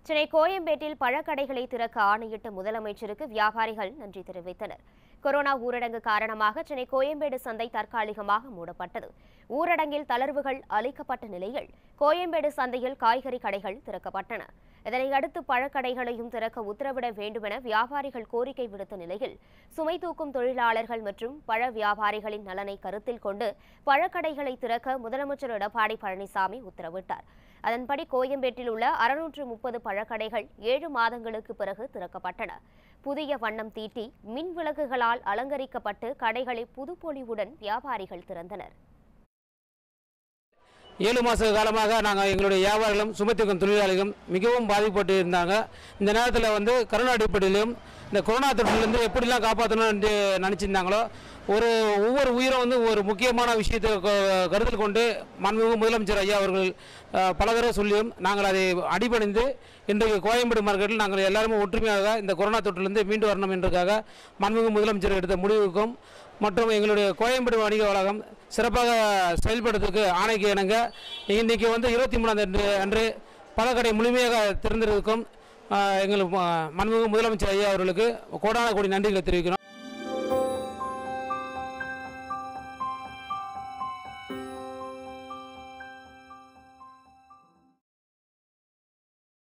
சென்னை கோயம்பேட்டில் பழக்கடைகளை திறக்க ஆணையிட்ட முதலமைச்சருக்கு வியாபாரிகள் நன்றி தெரிவித்தனர். கொரோனா ஊரடங்கு காரணமாக சென்னை கோயம்பேடு சந்தை தற்காலிகமாக மூடப்பட்டது. ஊரடங்கில் தளர்வுகள் அளிக்கப்பட்ட நிலையில் கோயம்பேடு சந்தையில் காய்கறி கடைகள் திறக்கப்பட்டன. இதனையடுத்து பழக்கடைகளையும் திறக்க உத்தரவிட வேண்டுமென வியாபாரிகள் கோரிக்கை விடுத்த நிலையில் சுமை தூக்கும் தொழிலாளர்கள் மற்றும் பழ வியாபாரிகளின் நலனை கருத்தில் கொண்டு பழக்கடைகளை திறக்க முதலமைச்சர் எடப்பாடி பழனிசாமி உத்தரவிட்டார். அதன்படி கோயம்பேட்டில் உள்ள 630 பழக்கடைகள் 7 மாதங்களுக்கு பிறகு திறக்கப்பட்டன. புதிய வண்ணம் தீட்டி மின் விளக்குகளால் அலங்கரிக்கப்பட்டு கடைகளை புதுப்பொலிவுடன் வியாபாரிகள் திறந்தனர். 7 மாத காலமாக நாங்கள் எங்களுடைய வியாபாரிகளும் சுமை தூக்கும் தொழிலாளிகளும் மிகவும் பாதிக்கப்பட்டு இருந்தாங்க. இந்த நேரத்தில் கரோனா அடிப்படையிலும் இந்த கொரோனா தொற்றிலிருந்து எப்படிலாம் காப்பாற்றணும்னு நினச்சிருந்தாங்களோ ஒவ்வொரு உயிரும் ஒரு முக்கியமான விஷயத்தை கருத்தில் கொண்டு மாண்புமிகு முதலமைச்சர் ஐயா அவர்கள் பல தடவை சொல்லியும் நாங்கள் அதை அடிபணிந்து இன்றைக்கு கோயம்பேடு மார்க்கெட்டில் நாங்கள் எல்லாருமே ஒற்றுமையாக இந்த கொரோனா தொற்றிலிருந்து மீண்டு வரணும் என்றதுக்காக மாண்புமிகு முதலமைச்சர் எடுத்த முடிவுக்கும் மற்றும் எங்களுடைய கோயம்பேடு வணிக வளாகம் சிறப்பாக செயல்படுறதுக்கு ஆணைக்கு இணங்க இன்றைக்கி 23ஆம் அன்று பழக்கடை முழுமையாக திறந்திருக்கும் எங்களுக்கு மாண்புமிகு முதலமைச்சர் ஐயா அவர்களுக்கு கோடான கோடி நன்றிகளை தெரிவிக்கிறோம்.